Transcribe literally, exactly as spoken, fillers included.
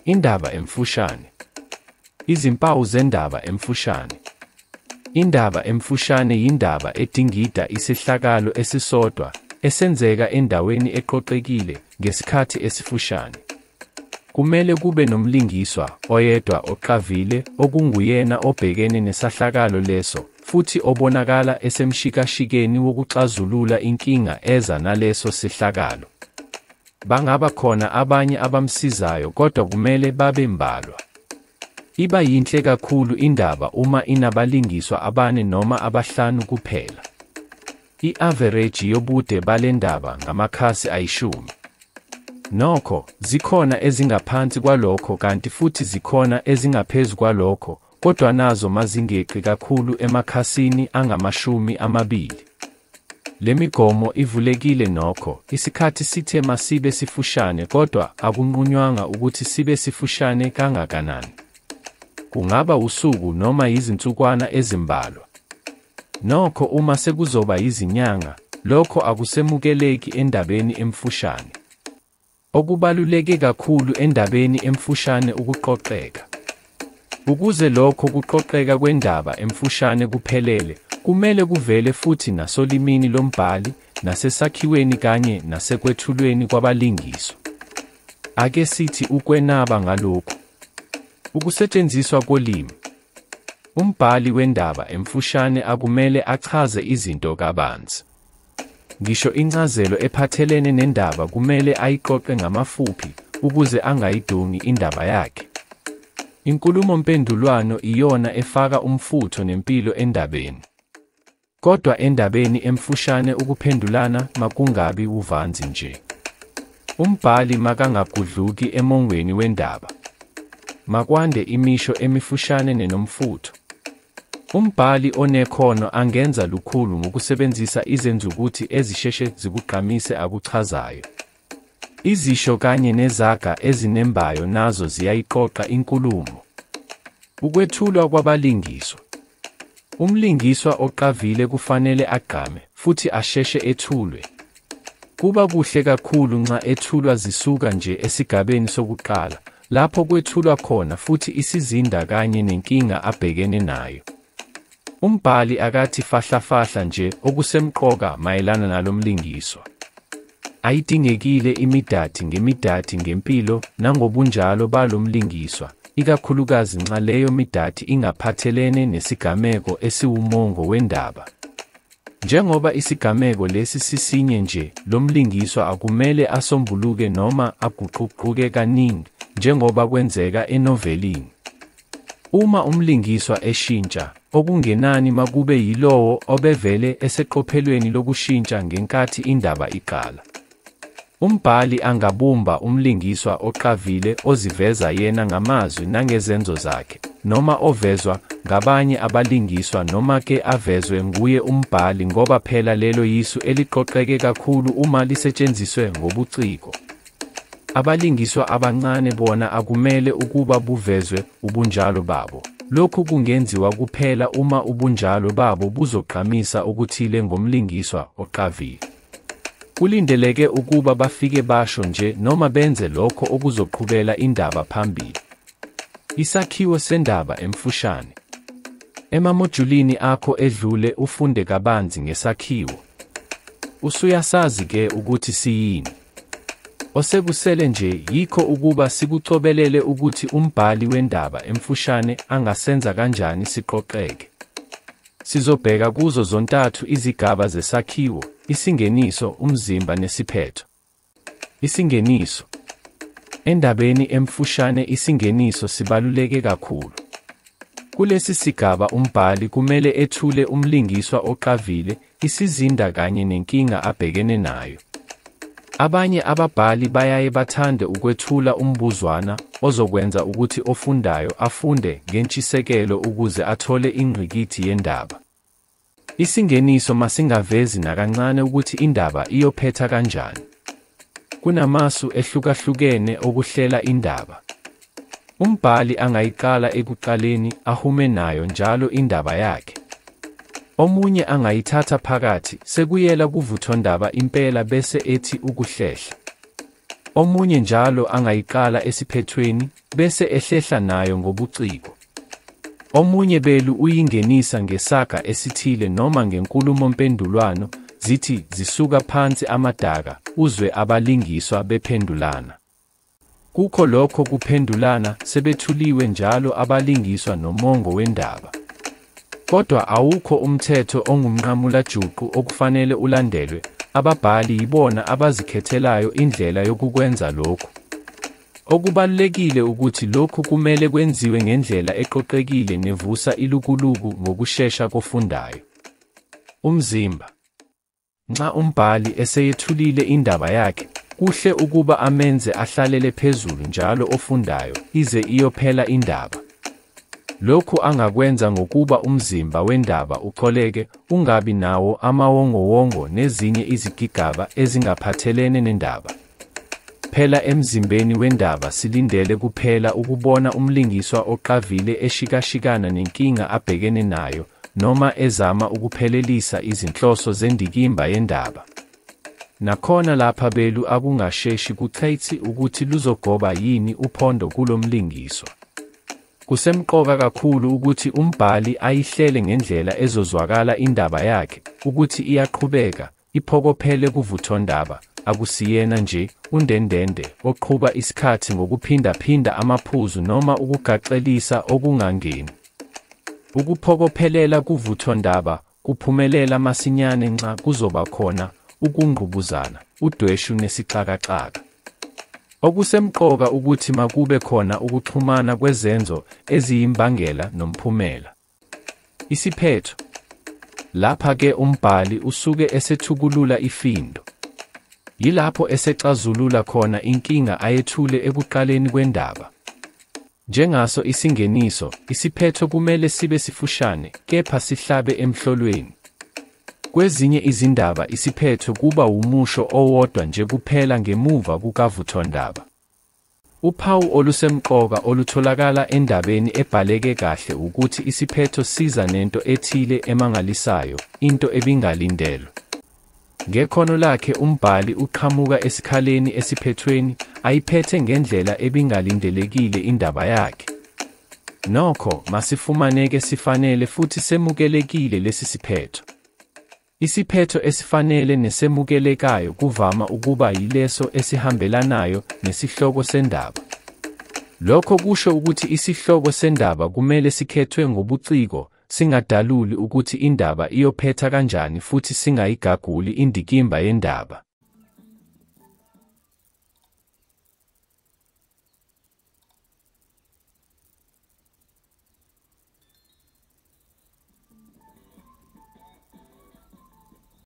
Indaba emfushane. Izimpawu zendaba emfushane. Indaba emfushane yindaba edingida isehlakalo esisodwa esenzeka endaweni eqoqekile ngesikhathi esifushane. Kumele kube nomlingiswa oyedwa oqavile okunguyena obhekene nesahlakalo leso futhi obonakala esemshikashikeni wokuxazulula inkinga eza naleso sehlakalo. Bangaba khona abanye abamsizayo kodwa kumele babe mbalwa. Iba yinhle kakhulu indaba uma inabalingiswa abane noma abahlanu kuphela. I-average yobude balendaba ngamakhasi ayishumi. Nokho, zikhona ezingaphansi kwalokho kanti futhi zikhona ezingaphezu kwalokho, kodwa nazo mazingeqi kakhulu emakhasini angamashumi amabili. Le migomo ivulekile nokho, isikhathi sithe masibe sifushane kodwa akunqunywanga ukuthi sibe sifushane kangakanani. Kungaba usuku noma izinsukwana ezimbalwa. Nokho uma sekuzoba izinyanga, lokho akusemukeleki endabeni emfushane. Okubaluleke kakhulu endabeni emfushane ukuqoqeka. Ukuze lokho kuqoqeka kwendaba emfushane kuphelele, kumele kuvele futhi nasolimini lombhali, nasesakhiweni kanye nasekwethulweni kwabalingiswa. Ake sithi ukwenaba ngalokhu. Ukusetshenziswa kolimi. Umbhali wendaba emfushane akumele achaze izinto kabanzi. Ngisho incazelo ephathelene nendaba kumele ayiqoqe ngamafuphi ukuze angayidungi indaba yakhe. Inkulumo mpendulwano iyona efaka umfutho nempilo endabeni. Kodwa endabeni emfushane ukuphendulana makungabi uvanzi nje. Umbhali makangagudluki emongweni wendaba. Makwande imisho emifushane nenomfutho. Umbhali onekhono angenza lukhulu ngokusebenzisa izenzukuthi ezisheshe zikugqamise akuchazayo. Izisho kanye nezaga ezinembayo nazo ziyayiqoqa inkulumo. Ukwethulwa kwabalingiswa. Umlingiswa oqavile kufanele agqame futhi asheshe ethulwe. Kuba kuhle kakhulu nxa ethulwa zisuka nje esigabeni sokuqala, lapho kwethulwa khona futhi isizinda kanye nenkinga abhekene nayo. Umbhali akathi fahlafahla nje okusemqoka mayelana nalomlingiswa. Ayidingekile imidathi ngemidathi ngempilo nangobunjalo balomlingiswa, ikakhulukazi nxa leyo midathi ingaphathelene nesigameko esiwumongo wendaba. Njengoba isigameko lesi sisinye nje, lomlingiswa akumele asombuluke noma aguquguquke kaningi, njengoba kwenzeka enovelini. Uma umlingiswa eshintsha, okungenani makube yilowo obevele eseqophelweni lokushintsha ngenkathi indaba iqala. Umbhali angabumba umlingiswa oqavile oziveza yena ngamazwi nangezenzo zakhe, noma ovezwa ngabanye abalingiswa noma ke avezwe nguye umbhali ngoba phela lelo yisu eliqoqeke kakhulu uma lisetshenziswe ngobuciko. Abalingiswa abancane bona akumele ukuba buvezwe ubunjalo babo. Lokhu kungenziwa kuphela uma ubunjalo babo buzogqamisa okuthile ngomlingiswa oqavile. Kulindeleke ukuba bafike basho nje noma benze lokho okuzoqhubela indaba phambili. Isakhiwo sendaba emfushane. Emamojulini akho edlule ufunde kabanzi ngesakhiwo. Usuyasazi ke ukuthi siyini. Osekusele nje yikho ukuba sikucobelele ukuthi umbhali wendaba emfushane angasenza kanjani siqoqeke. Sizobheka kuzo zontathu izigaba zesakhiwo, isingeniso, umzimba nesiphetho. Isingeniso. Endabeni emfushane isingeniso sibaluleke kakhulu. Kulesi sigaba umbhali kumele ethule umlingiswa oqavile, isizinda kanye nenkinga abhekene nayo. Abanye ababhali bayaye bathande ukwethula umbuzwana ozokwenza ukuthi ofundayo afunde ngentshisekelo ukuze athole ingqikithi yendaba. Isingeniso masingavezi nakancane ukuthi indaba iyophetha kanjani. Kunamasu ehlukahlukene okuhlela indaba. Umbhali angayiqala ekuqaleni ahume nayo njalo indaba yakhe. Omunye angayithatha phakathi sekuyela kuvuthondaba impela bese ethi ukuhlehla. Omunye njalo angayiqala esiphethweni bese ehlehla nayo ngobuciko. Omunye belu uyingenisa ngesaga esithile noma ngenkulumo-mpendulwano, zithi zisuka phansi amadaka, uzwe abalingiswa bephendulana. Kukho lokho kuphendulana sebethuliwe njalo abalingiswa nomongo wendaba. Kodwa awukho umthetho ongumnqamulajuqu okufanele ulandelwe, ababhali yibona abazikhethelayo indlela yokukwenza lokhu. Okubalulekile ukuthi lokhu kumele kwenziwe ngendlela eqoqekile nevusa ilukuluku ngokushesha kofundayo. Umzimba. Nxa umbhali eseyethulile indaba yakhe, kuhle ukuba amenze ahlalele phezulu njalo ofundayo ize iyophela indaba. Lokhu angakwenza ngokuba umzimba wendaba uxoleke, ungabi nawo amawongowongo nezinye izigigaba ezingaphathelene nendaba. Phela emzimbeni wendaba silindele kuphela ukubona umlingiswa oqavile eshikashikana nenkinga abhekene nayo, noma ezama ukuphelelisa izinhloso zendikimba yendaba. Nakhona lapha belu akungasheshi kuchayithi ukuthi luzogoba yini uphondo kulo mlingiswa. Kusemqoka kakhulu ukuthi umbhali ayihlele ngendlela ezozwakala indaba yakhe, ukuthi iyaqhubeka, iphokophele kuvuthondaba, akusiyena nje undendende oqhuba isikhathi ngokuphindaphinda amaphuzu noma ukugaxelisa okungangeni. Ukuphokophelela kuvuthondaba kuphumelela masinyane nxa kuzoba khona ukungqubuzana, udweshu nesixakaxaka. Okusemqoka ukuthi makube khona ukuxhumana kwezenzo eziyimbangela nomphumela. Isiphetho. Lapha ke umbhali usuke esethukulula ifindo. Yilapho esexazulula khona inkinga ayethule ekuqaleni kwendaba. Njengaso isingeniso, isiphetho kumele sibe sifushane, kepha sihlabe emhlolweni. Kwezinye izindaba isiphetho kuba umusho owodwa nje kuphela ngemuva kukavuthondaba. Uphawu olusemqoka olutholakala endabeni ebhaleke kahle ukuthi isiphetho siza nento ethile emangalisayo, into ebingalindelwe. Ngekhono lakhe umbhali uqhamuka esikhaleni esiphethweni, ayiphethe ngendlela ebingalindelekile indaba yakhe. Nokho masifumaneke sifanele futhi semukelekile lesi siphetho. Isiphetho esifanele nesemukelekayo kuvama ukuba yileso esihambelanayo nesihloko sendaba. Lokho kusho ukuthi isihloko sendaba kumele sikhethwe ngobuciko, singadaluli ukuthi indaba iyophetha kanjani futhi singayigaguli indikimba yendaba.